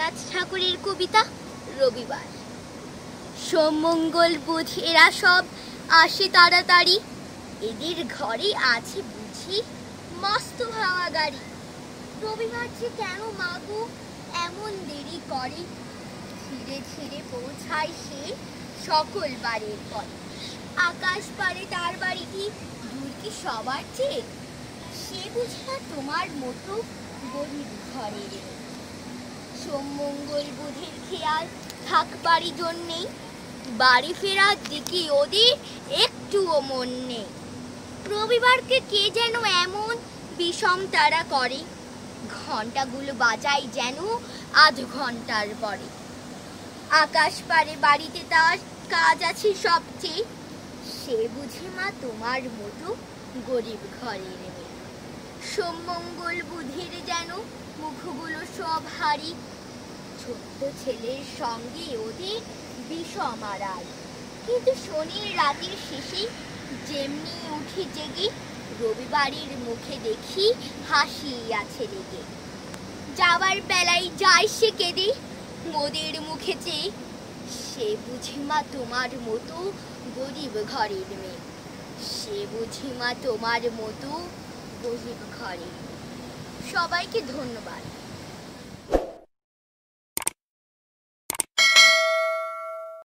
রবীন্দ্রনাথ ঠাকুরের কবিতা রবিবার। সোম মঙ্গল বুধ এরা সব আসে তাড়াতাড়ি, এদের ঘরে আছে বুঝি মস্ত ভাঙা গাড়ি। রবিবার যে কেন মাগো এমন দেরি করে, ধীরে ধীরে পৌঁছায় সে সকল বারের পরে। আকাশ পারে তার বাড়িটি দূর কি সবার চেয়ে, সে বুঝি না তোমার মতো গরিব ঘরের। সোম মঙ্গল বুধের খেয়াল থাকবারই জন্যেই বাড়ি ফেরার দিকে ওদের একটুও মন নেই। রবিবারকে কে যেন এমন বিষম তারা করে, ঘন্টাগুলো বাজায় যেন আধ ঘন্টার পরে। আকাশ পারে বাড়িতে তার কাজ আছে সবচেয়ে, সে বুঝে মা তোমার মতো গরিব ঘরের মেয়ে। সোম মঙ্গল বুধের যেন মুখগুলো সব হারি, ছোট্ট ছেলের সঙ্গে ওদের বিষম আড়াল। কিন্তু শনির রাতের শেষে যেমনি উঠে জেগে, রবিবারের মুখে দেখি হাসি আছে রেগে। যাওয়ার বেলায় যায় সে কেঁদে মোদের মুখে চেয়ে, সে বুঝি মা তোমার মতো গরিব ঘরের মেয়ে। সে বুঝি মা তোমার মতো গরিব ঘরের। সবাইকে ধন্যবাদ।